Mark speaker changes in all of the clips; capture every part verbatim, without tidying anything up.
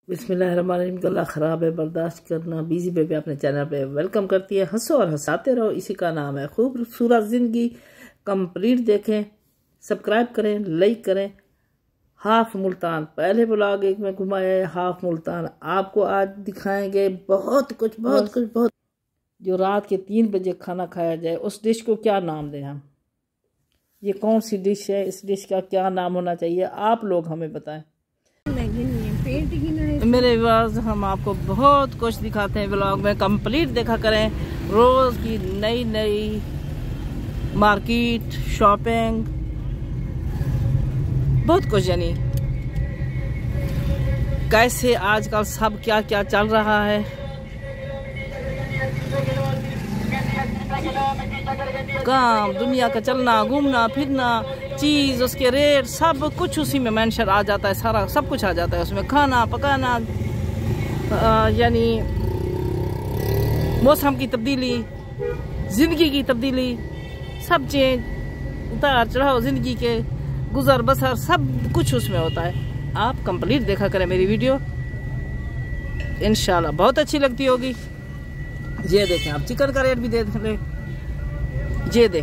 Speaker 1: बिस्मिल्लाहिर्रहमानिर्रहीम। गला ख़राब है, बर्दाश्त करना। बिजी बेबी अपने चैनल पे वेलकम करती है। हंसो और हंसाते रहो, इसी का नाम है खूबसूरत ज़िंदगी। कंप्लीट देखें, सब्सक्राइब करें, लाइक करें। हाफ मुल्तान पहले ब्लॉग एक में घुमाया है, हाफ मुल्तान आपको आज दिखाएंगे। बहुत कुछ बहुत कुछ बहुत जो रात के तीन बजे खाना खाया जाए, उस डिश को क्या नाम दें हम? ये कौन सी डिश है? इस डिश का क्या नाम होना चाहिए? आप लोग हमें बताएं। मेरे व्यूअर्स, हम आपको बहुत कुछ दिखाते हैं ब्लॉग में। कंप्लीट देखा करें। रोज की नई नई मार्केट, शॉपिंग, बहुत कुछ, यानी कैसे आजकल सब क्या क्या चल रहा है। काम, दुनिया का चलना, घूमना फिरना, चीज़, उसके रेट, सब कुछ उसी में मेंशन आ जाता है। सारा सब कुछ आ जाता है उसमें। खाना पकाना, यानी मौसम की तब्दीली, ज़िंदगी की तब्दीली, सब चेंज, उतार चढ़ाव, ज़िंदगी के गुजर बसर, सब कुछ उसमें होता है। आप कंप्लीट देखा करें मेरी वीडियो, इंशाल्लाह बहुत अच्छी लगती होगी। ये देखें, आप चिकन का रेट भी देख लें। ये देख,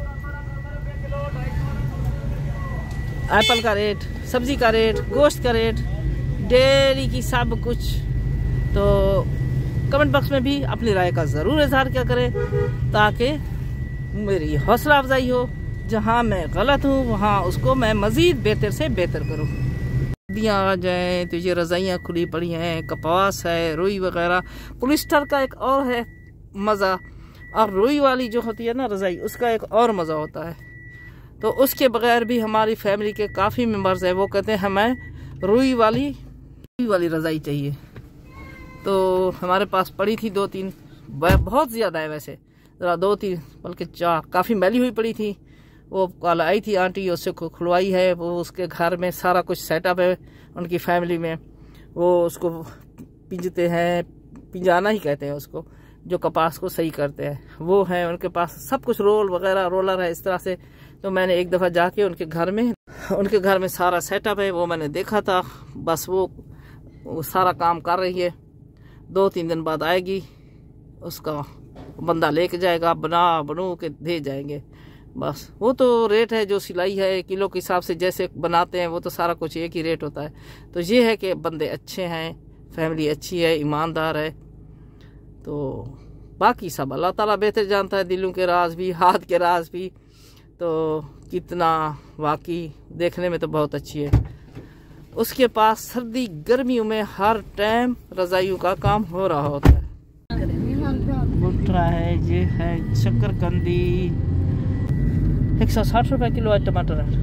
Speaker 1: एप्पल का रेट, सब्जी का रेट, गोश्त का रेट, डेयरी की सब कुछ। तो कमेंट बॉक्स में भी अपनी राय का ज़रूर इजहार क्या करें, ताकि मेरी हौसला अफजाई हो। जहाँ मैं गलत हूँ वहाँ उसको मैं मज़ीद बेहतर से बेहतर करूँ। सर्दियाँ आ जाए तो ये रज़ाइयाँ खुली पड़ी हैं, कपास है, रुई वगैरह। पोलिस्टर का एक और है मज़ा, और रुई वाली जो होती है ना रज़ाई, उसका एक और मज़ा होता है। तो उसके बगैर भी हमारी फैमिली के काफ़ी मेंबर्स हैं, वो कहते हैं हमें रुई वाली रुई वाली रज़ाई चाहिए। तो हमारे पास पड़ी थी दो तीन, बहुत ज़्यादा है वैसे, ज़रा दो तीन बल्कि चार, काफ़ी मैली हुई पड़ी थी। वो कल आई थी आंटी, उससे खुलवाई है। वो उसके घर में सारा कुछ सेटअप है उनकी फैमिली में। वो उसको पिंजते हैं, पिंजाना ही कहते हैं उसको, जो कपास को सही करते हैं वो है उनके पास। सब कुछ रोल वगैरह, रोलर है, इस तरह से। तो मैंने एक दफ़ा जाके उनके घर में उनके घर में सारा सेटअप है, वो मैंने देखा था। बस वो, वो सारा काम कर रही है। दो तीन दिन बाद आएगी, उसका बंदा लेके जाएगा, बना बनू के दे जाएंगे। बस वो तो रेट है, जो सिलाई है किलो के हिसाब से जैसे बनाते हैं, वो तो सारा कुछ एक ही रेट होता है। तो ये है कि बंदे अच्छे हैं, फैमिली अच्छी है, ईमानदार है। तो बाकी सब अल्लाह ताला बेहतर जानता है, दिलों के राज भी, हाथ के राज भी। तो कितना वाकई देखने में तो बहुत अच्छी है। उसके पास सर्दी गर्मियों में हर टाइम रज़ाइयों का काम हो रहा होता है। भुट्टा है, ये है शकरकंदी, एक सौ साठ रुपये किलो है। टमाटर है,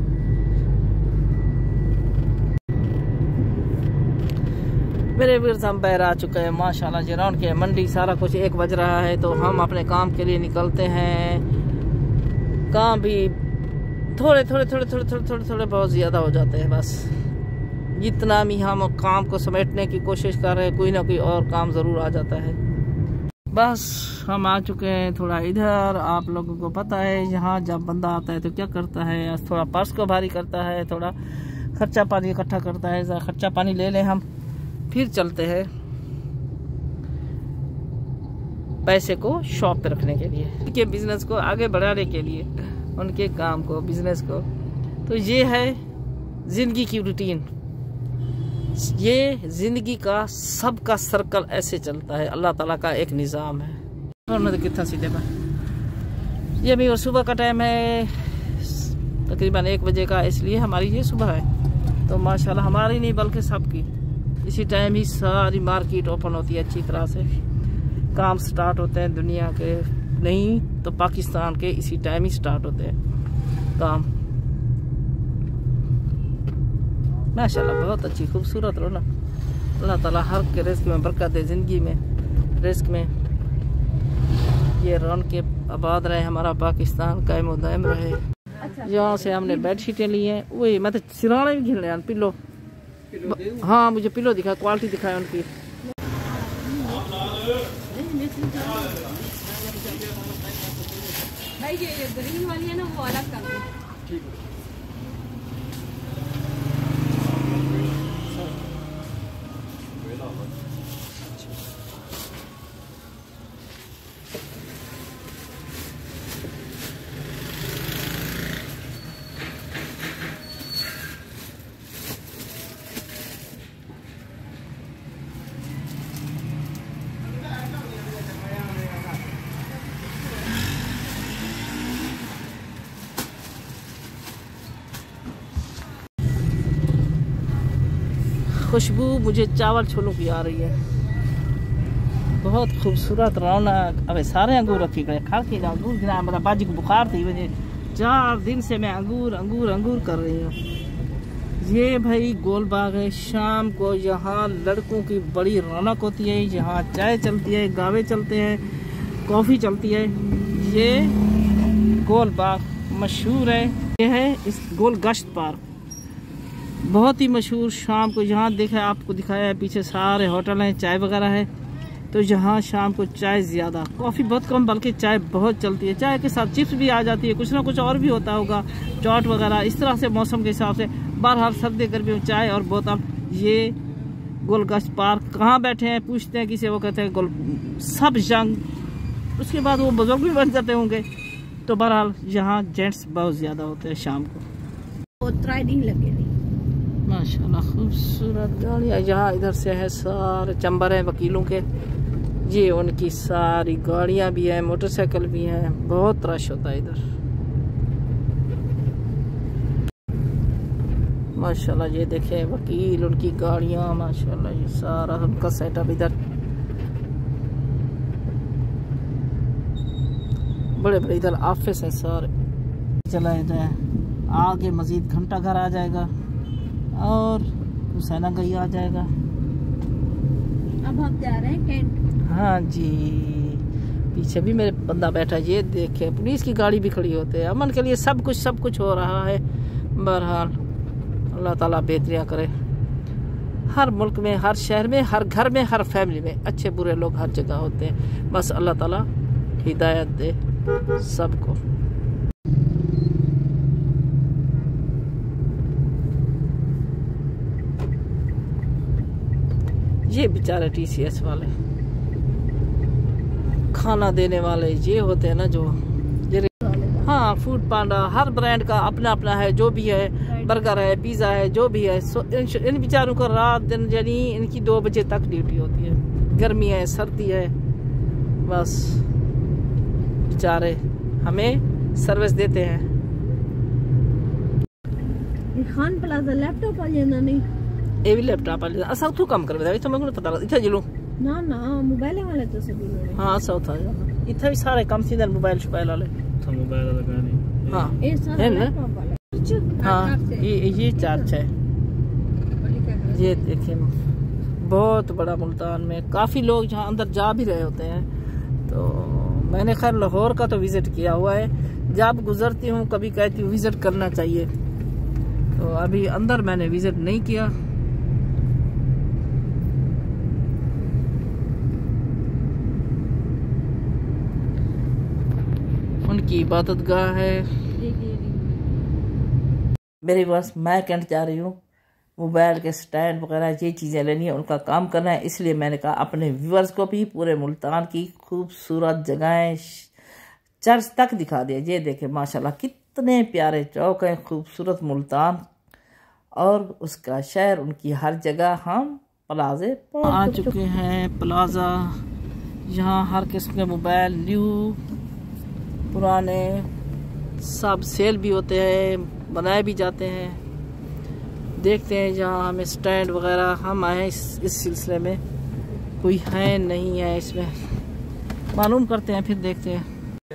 Speaker 1: मेरे वीर हम बैर आ चुके हैं माशाल्लाह। जिरान के मंडी सारा कुछ एक बज रहा है, तो हम अपने काम के लिए निकलते हैं। काम भी थोड़े थोड़े थोड़े थोड़े थोड़े थोड़े थोड़े बहुत ज़्यादा हो जाते हैं। बस जितना भी हम काम को समेटने की कोशिश कर रहे हैं, कोई ना कोई और काम ज़रूर आ जाता है। बस हम आ चुके हैं थोड़ा इधर। आप लोगों को पता है यहाँ जब बंदा आता है तो क्या करता है, थोड़ा पर्स को भारी करता है, थोड़ा खर्चा पानी इकट्ठा करता है। ज़रा खर्चा पानी ले लें हम, फिर चलते हैं पैसे को शॉप पे रखने के लिए, उनके बिजनेस को आगे बढ़ाने के लिए, उनके काम को, बिजनेस को। तो ये है जिंदगी की रूटीन, ये जिंदगी का सबका सर्कल ऐसे चलता है। अल्लाह ताला का एक निज़ाम है। और तो कितना सीधे पर ये भी, और सुबह का टाइम है तकरीबन एक बजे का, इसलिए हमारी ये सुबह है। तो माशाल्लाह हमारी नहीं बल्कि सबकी इसी टाइम ही सारी मार्केट ओपन होती है, अच्छी तरह से काम स्टार्ट होते हैं। दुनिया के नहीं तो पाकिस्तान के इसी टाइम ही स्टार्ट होते हैं काम। माशाल्लाह बहुत अच्छी खूबसूरत रौनक। अल्लाह ताला हर के रिस्क में बरकत दे, ज़िंदगी में, रिस्क में। ये रौनक आबाद रहे, हमारा पाकिस्तान कायम दायम रहे। यहाँ से हमने बेड शीटें ली हैं। वही मैं तो सिराने भी घिल रहे हैं, पिलो। हाँ मुझे पिलो दिखा, क्वालिटी दिखाए उनकी। भाई ये ग्रीन वाली है ना, वो अलग कर दो। खुशबू मुझे चावल छोलों की आ रही है। बहुत खूबसूरत रौनक। अबे सारे अंगूर रखी गए, खा के अंगूर गिरा। मतलब बाजी को बुखार थी, मुझे चार दिन से मैं अंगूर अंगूर अंगूर कर रही हूँ। ये भाई गोल बाग है। शाम को यहाँ लड़कों की बड़ी रौनक होती है। यहाँ चाय चलती है, गावे चलते हैं, कॉफ़ी चलती है। ये गोल बाग मशहूर है। ये है इस गोल गश्त पार्क, बहुत ही मशहूर। शाम को यहाँ देखा आपको दिखाया है, पीछे सारे होटल हैं, चाय वगैरह है। तो यहाँ शाम को चाय ज़्यादा, कॉफ़ी बहुत कम, बल्कि चाय बहुत चलती है। चाय के साथ चिप्स भी आ जाती है, कुछ ना कुछ और भी होता होगा, चाट वगैरह, इस तरह से मौसम के हिसाब से। बहरहाल सर्दी गर्मी में चाय और बोतल। ये गोलगश्त पार्क कहाँ बैठे हैं पूछते हैं किसी, वो कहते हैं गोल सब जंग। उसके बाद वो बुजुर्ग भी बन जाते होंगे। तो बहरहाल यहाँ जेंट्स बहुत ज़्यादा होते हैं शाम को।
Speaker 2: लगे
Speaker 1: माशाल्लाह खूबसूरत गाड़ियाँ। यहाँ इधर से है सारे चंबर हैं वकीलों के, ये उनकी सारी गाड़ियाँ भी हैं, मोटरसाइकिल भी हैं। बहुत रश होता है इधर माशाल्लाह। ये देखें वकील, उनकी गाड़ियाँ, माशाल्लाह ये सारा उनका सेटअप इधर। बड़े बड़े इधर ऑफिस हैं सारे। चला जाए आगे मजीद घंटा घर आ जाएगा और हुसैना गई आ जाएगा।
Speaker 2: अब हम जा रहे हैं कैंट।
Speaker 1: हाँ जी, पीछे भी मेरे बंदा बैठा है। ये देखे पुलिस की गाड़ी भी खड़ी होते हैं। अमन के लिए सब कुछ सब कुछ हो रहा है। बहरहाल अल्लाह ताला बेहतरियाँ करे। हर मुल्क में, हर शहर में, हर घर में, हर फैमिली में अच्छे बुरे लोग हर जगह होते हैं। बस अल्लाह ताला हिदायत दे सबको। ये बेचारे टी सी एस वाले, खाना देने वाले, ये होते हैं ना जो ये। हाँ, फूड पांडा, हर ब्रांड का अपना अपना है। जो भी है, बर्गर है, पिज़्ज़ा है, जो भी है। सो इन, इन बेचारों को रात दिन यानी इनकी दो बजे तक ड्यूटी होती है। गर्मी है, सर्दी है, बस बेचारे हमें सर्विस देते हैं।
Speaker 2: खान प्लाजा लैपटॉप आ जाना नहीं,
Speaker 1: ये भी लैपटॉप वाले असा उठो काम कर बता। इथो मैं पता इथे जिलो
Speaker 2: ना ना मोबाइल वाले तो सभी लोग।
Speaker 1: हां असा उठा इथे भी सारे काम सीधे मोबाइल मोबाइल वाले। तो मोबाइल वाला गाने हां
Speaker 2: ये सारा लैपटॉप वाला।
Speaker 1: हां ये ये चार्ज है। ये देखिए बहुत बड़ा मुल्तान में काफी लोग यहाँ अंदर जा भी रहे होते हैं। तो मैंने खैर लाहौर का तो विजिट किया हुआ है। जब गुजरती हूँ कभी कहती हूँ विजिट करना चाहिए। तो अभी अंदर मैंने विजिट नहीं किया। उनकी इबादत गाह है। मेरे पास मैं कैंट जा रही हूँ, मोबाइल के स्टैंड वगैरह ये चीज़ें लेनी है, उनका काम करना है। इसलिए मैंने कहा अपने व्यूअर्स को भी पूरे मुल्तान की खूबसूरत जगहें, चर्च तक दिखा दिया। ये देखें माशाल्लाह कितने प्यारे चौक हैं, खूबसूरत मुल्तान और उसका शहर, उनकी हर जगह हम प्लाजे आ चुके हैं। प्लाजा यहाँ हर किस्म के मोबाइल, न्यू पुराने सब सेल भी होते हैं, बनाए भी जाते हैं। देखते हैं जहाँ हमें स्टैंड वगैरह, हम आए इस इस सिलसिले में, कोई है नहीं है इसमें, मालूम करते हैं फिर देखते हैं।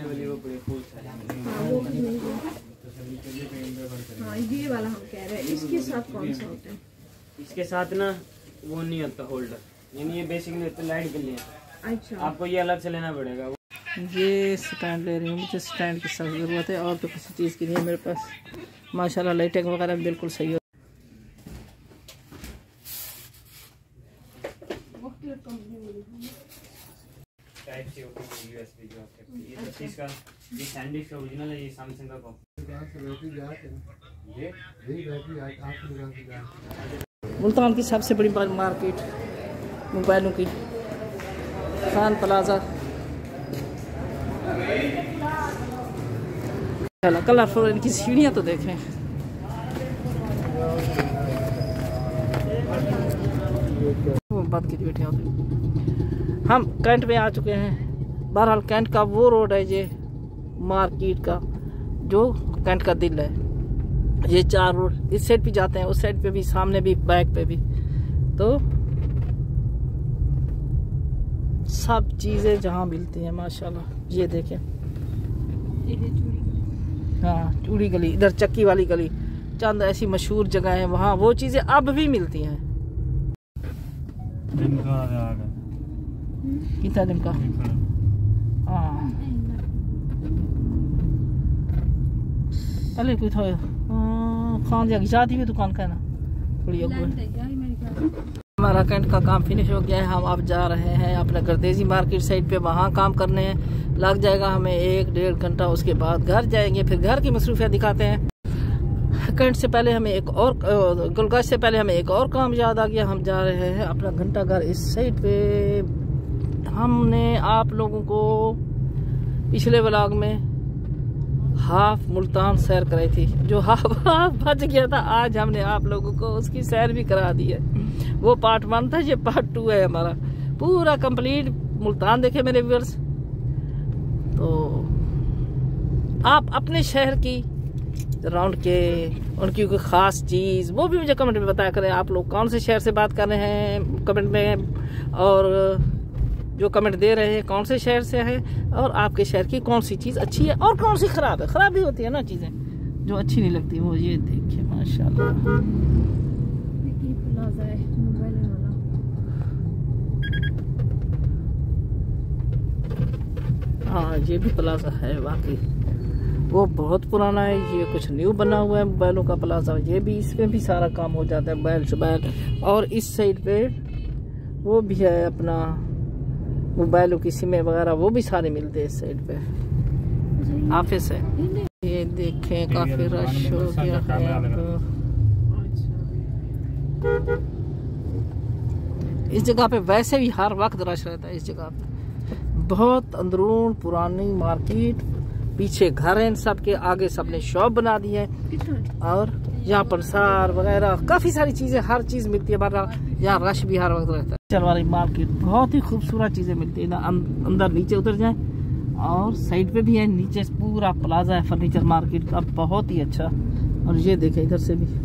Speaker 2: हाँ, ये वाला हम कह रहे हैं। इसके साथ कौन सा होता है?
Speaker 3: इसके साथ ना वो नहीं होता होल्डर, यानी ये बेसिकली होता है लाइट के लिए।
Speaker 2: अच्छा,
Speaker 3: आपको ये अलग से लेना पड़ेगा।
Speaker 1: ये स्टैंड ले रही हूँ, मुझे स्टैंड की सख्त ज़रूरत है और तो किसी चीज़ की नहीं है मेरे पास। माशाल्लाह लाइटिंग वगैरह बिल्कुल सही हो।
Speaker 3: टाइप सी होती है यूएसबी जो आपके ये तो चीज का ये सैंडविच का ओरिजिनल है, ये सैमसंग का कॉपी।
Speaker 1: मुल्तान की सबसे बड़ी मार्केट मोबाइलों की, खान प्लाजा। कलरफुल इनकी सीढ़ियाँ तो देखें। बात की बैठे होते हम कैंट में आ चुके हैं। बहरहाल कैंट का वो रोड है ये मार्केट का, जो कैंट का दिल है। ये चार रोड इस साइड भी जाते हैं, उस साइड पे भी, सामने भी, बैक पे भी। तो सब चीजें जहाँ मिलती हैं माशाल्लाह। ये देखें, हाँ चूड़ी गली, इधर चक्की वाली गली, चंद ऐसी मशहूर जगह है वहाँ वो चीजें अब भी मिलती हैं। कितना दिन का? हाँ पहले कोई था खान जाके जाती हुई दुकान का है ना थोड़ी। हमारा कैंट का काम फिनिश हो गया है। हम अब जा रहे हैं अपने गर्देजी मार्केट साइड पे, वहाँ काम करने हैं। लग जाएगा हमें एक डेढ़ घंटा, उसके बाद घर जाएंगे, फिर घर की मसरूफियात दिखाते हैं। कैंट से पहले हमें एक और, गुलगाश से पहले हमें एक और काम याद आ गया। हम जा रहे हैं अपना घंटा घर इस साइड पे। हमने आप लोगों को पिछले व्लॉग में हाफ मुल्तान सैर कराई थी, जो हाफ हाफ बच गया था। आज हमने आप लोगों को उसकी सैर भी करा दी है। वो पार्ट वन था, ये पार्ट टू है हमारा पूरा कंप्लीट मुल्तान। देखे मेरे व्यूअर्स, तो आप अपने शहर की राउंड के उनकी कोई ख़ास चीज़ वो भी मुझे कमेंट में बताया करें। आप लोग कौन से शहर से बात कर रहे हैं कमेंट में, और जो कमेंट दे रहे हैं कौन से शहर से हैं, और आपके शहर की कौन सी चीज़ अच्छी है और कौन सी ख़राब है। ख़राब भी होती है ना चीज़ें जो अच्छी नहीं लगती। वो ये देखिए माशाल्लाह, हाँ ये भी प्लाजा है वाकई। वो बहुत पुराना है, ये कुछ न्यू बना हुआ है मोबाइलों का प्लाजा। ये भी, इसमें भी सारा काम हो जाता है, मोबाइल शोबाइल। और इस साइड पे वो भी है अपना मोबाइलों की सिमें वगैरह, वो भी सारे मिलते हैं इस साइड पे। ऑफिस है, ये देखें काफी रश हो गया है। इस जगह पे वैसे भी हर वक्त रश रहता है। इस जगह पे बहुत अंदरून पुरानी मार्केट, पीछे घर हैं सबके, आगे सबने शॉप बना दी है, और यहाँ पंसार वगैरह काफी सारी चीजें, हर चीज मिलती है। बारा यहाँ रश भी हर वक्त रहता है। चलवारी मार्केट बहुत ही खूबसूरत चीजें मिलती है ना। अंदर नीचे उतर जाए, और साइड पे भी है, नीचे पूरा प्लाजा है फर्नीचर मार्केट का, बहुत ही अच्छा। और ये देखे इधर से भी,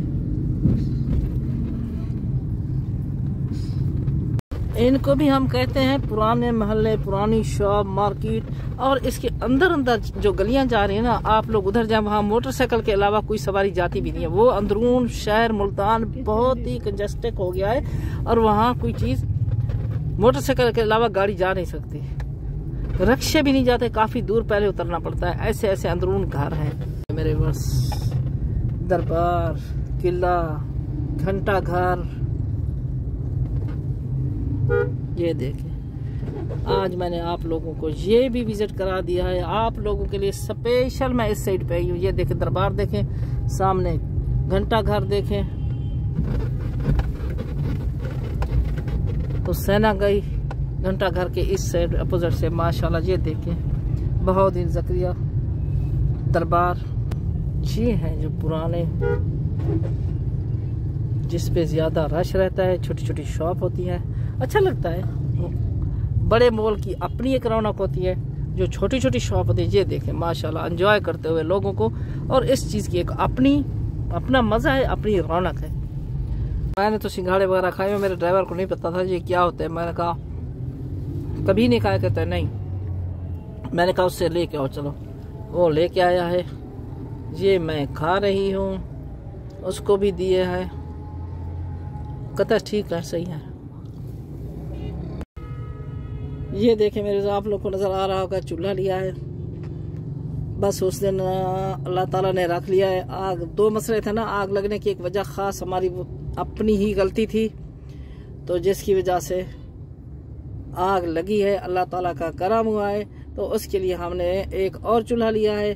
Speaker 1: इनको भी हम कहते हैं पुराने मोहल्ले, पुरानी शॉप मार्केट। और इसके अंदर अंदर जो गलियां जा रही है ना, आप लोग उधर जाए, वहाँ मोटरसाइकिल के अलावा कोई सवारी जाती भी नहीं है। वो अंदरून शहर मुल्तान बहुत ही कंजस्टेड हो गया है, और वहाँ कोई चीज़ मोटरसाइकिल के अलावा गाड़ी जा नहीं सकती। रिक्शे भी नहीं जाते, काफ़ी दूर पहले उतरना पड़ता है। ऐसे ऐसे अंदरून घर हैं मेरे। बस दरबार, किला, घंटा घर, ये देखें। आज मैंने आप लोगों को ये भी विजिट करा दिया है, आप लोगों के लिए स्पेशल। मैं इस साइड पे आई हूँ। ये देखें दरबार देखें, सामने घंटा घर देखें, तो सेना गई घंटा घर के इस साइड अपोजिट से माशाल्लाह। ये देखें बहाउद्दीन ज़करिया दरबार, ये हैं जो पुराने, जिस पे ज्यादा रश रहता है, छोटी छोटी शॉप होती है, अच्छा लगता है। बड़े मॉल की अपनी एक रौनक होती है, जो छोटी छोटी शॉप होती है। ये देखें माशाल्लाह, एंजॉय करते हुए लोगों को, और इस चीज़ की एक अपनी अपना मज़ा है, अपनी रौनक है। मैंने तो सिंघाड़े वगैरह खाए हुए, मेरे ड्राइवर को नहीं पता था ये क्या होता है। मैंने कहा कभी नहीं खाया, कहता है नहीं। मैंने कहा उससे लेके आओ, चलो वो लेके आया है। ये मैं खा रही हूँ, उसको भी दिए है, कहता ठीक है सही है। ये देखे मेरे, आप लोग को नजर आ रहा होगा, चूल्हा लिया है। बस उस दिन अल्लाह ताला ने रख लिया है। आग, दो मसले थे ना, आग लगने की एक वजह खास हमारी अपनी ही गलती थी, तो जिसकी वजह से आग लगी है। अल्लाह ताला का करम हुआ है, तो उसके लिए हमने एक और चूल्हा लिया है।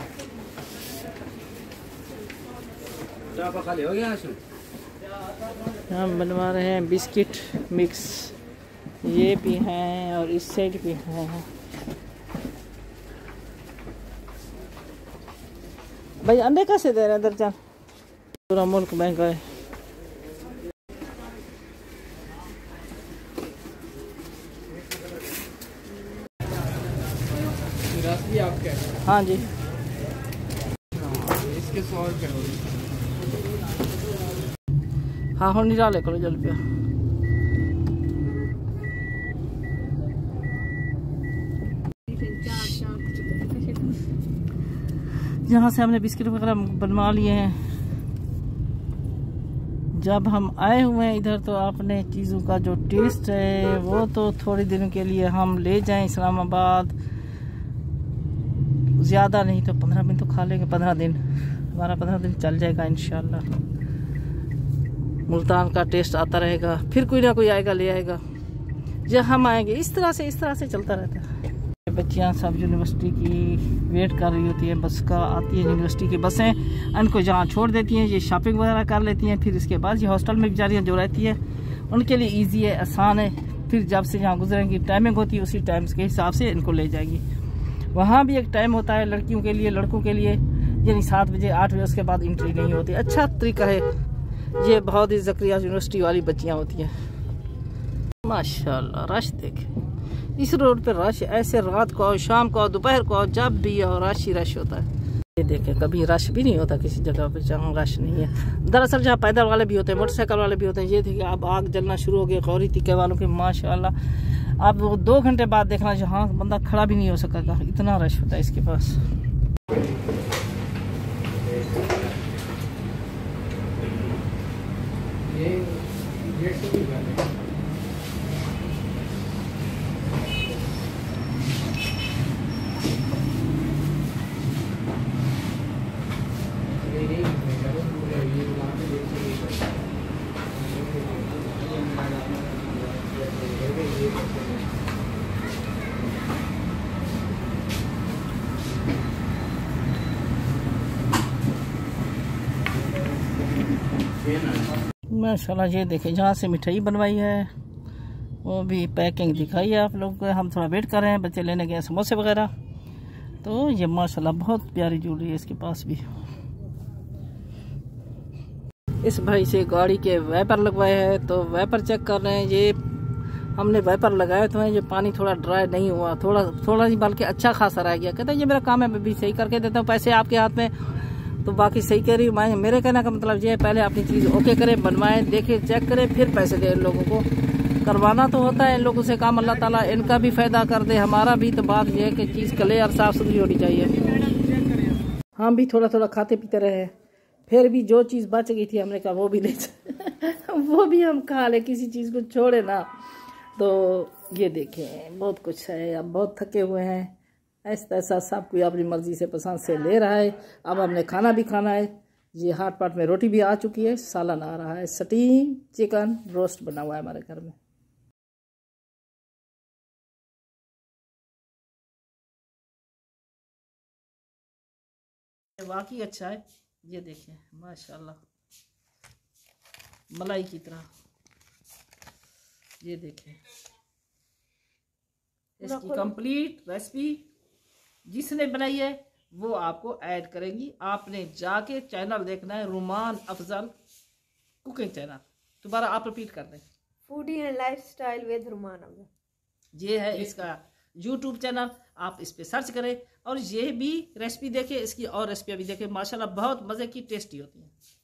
Speaker 1: हम बनवा रहे हैं बिस्किट मिक्स, ये भी हैं और इस साइड भी हैं। भाई अंडे कैसे दे रहे हैं दर्जन? पूरा मुल्क महंगा है। आपके? हाँ जी, इसके सौ रुपये। हाँ हम निराले करो जल पे। यहाँ से हमने बिस्किट वगैरह बनवा लिए हैं। जब हम आए हुए हैं इधर तो आपने चीज़ों का जो टेस्ट है वो तो थोड़े दिन के लिए हम ले जाएं इस्लामाबाद, ज़्यादा नहीं तो पंद्रह दिन तो खा लेंगे। पंद्रह दिन हमारा पंद्रह दिन चल जाएगा इंशाल्लाह। मुल्तान का टेस्ट आता रहेगा, फिर कोई ना कोई आएगा ले आएगा। जब हम आएंगे इस तरह से इस तरह से चलता रहता है। बच्चियां सब यूनिवर्सिटी की वेट कर रही होती है, बस का आती है यूनिवर्सिटी की बसें, इनको जहाँ छोड़ देती हैं, ये शॉपिंग वगैरह कर लेती हैं। फिर इसके बाद ये हॉस्टल में बेचारियाँ जो रहती है उनके लिए इजी है, आसान है। फिर जब से यहाँ गुजरेंगी टाइमिंग होती है उसी टाइम के हिसाब से इनको ले जाएंगी। वहाँ भी एक टाइम होता है लड़कियों के लिए, लड़कों के लिए, यानी सात बजे आठ बजे उसके बाद एंट्री नहीं होती। अच्छा तरीका है ये। बहुत ही ज़करिया यूनिवर्सिटी वाली बच्चियाँ होती हैं माशाल्लाह। रश देखे इस रोड पे, रश ऐसे रात को आओ, शाम को आओ, दोपहर को आओ, जब भी आओ रश ही रश होता है। ये देखें कभी रश भी नहीं होता किसी जगह पे जहाँ रश नहीं है। दरअसल जहाँ पैदल वाले भी होते हैं, मोटरसाइकिल वाले भी होते हैं। ये देखिए अब आग जलना शुरू हो गई गौरी टीके वालों की माशाल्लाह। अब वो दो घंटे बाद देखना जहाँ बंदा खड़ा भी नहीं हो सकेगा, इतना रश होता है इसके पास। माशाल्लाह ये देखें जहाँ से मिठाई बनवाई है वो भी पैकिंग दिखाई है आप लोगों को। हम थोड़ा वेट कर रहे हैं, बच्चे लेने गए समोसे वगैरह। तो ये माशाल्लाह बहुत प्यारी ज्वेलरी है इसके पास भी। इस भाई से गाड़ी के वाइपर लगवाए हैं तो वाइपर चेक कर रहे हैं। ये हमने वाइपर लगाए तो हैं, ये पानी थोड़ा ड्राई नहीं हुआ, थोड़ा थोड़ा ही बल्कि अच्छा खासा रह गया। कहते हैं ये मेरा काम है, मैं भी सही करके देता हूँ, पैसे आपके हाथ में। तो बाकी सही कह रही हूँ मैं। मेरे कहने का मतलब ये है पहले अपनी चीज़ ओके करें, बनवाएं, देखें, चेक करें, फिर पैसे दें। इन लोगों को करवाना तो होता है इन लोगों से काम, अल्लाह ताला इनका भी फ़ायदा कर दे, हमारा भी। तो बात यह है कि चीज़ क्लियर और साफ़ सुथरी होनी चाहिए। हम भी थोड़ा थोड़ा खाते पीते रहे, फिर भी जो चीज़ बच गई थी हमने कहा वो भी ले वो भी हम खा ले, किसी चीज़ को छोड़े ना। तो ये देखें बहुत कुछ है, अब बहुत थके हुए हैं। ऐसा ऐसा सब कोई अपनी मर्जी से पसंद से ले रहा है। अब हमने खाना भी खाना है। ये हाट पाट में रोटी भी आ चुकी है, सालन आ रहा है, स्टीम चिकन रोस्ट बना हुआ है हमारे घर में। वाकई अच्छा है। ये देखें माशाल्लाह मलाई की तरह। ये देखें इसकी कंप्लीट रेसिपी जिसने बनाई है वो आपको ऐड करेंगी। आपने जाके चैनल देखना है रुमान अफजल कुकिंग चैनल। दोबारा आप रिपीट कर दें,
Speaker 2: foodie and lifestyle with Ruman Afzal.
Speaker 1: ये है इसका यूट्यूब चैनल, आप इस पे सर्च करें और ये भी रेसिपी देखें, इसकी और रेसिपी भी देखें। माशाल्लाह बहुत मज़े की टेस्टी होती है।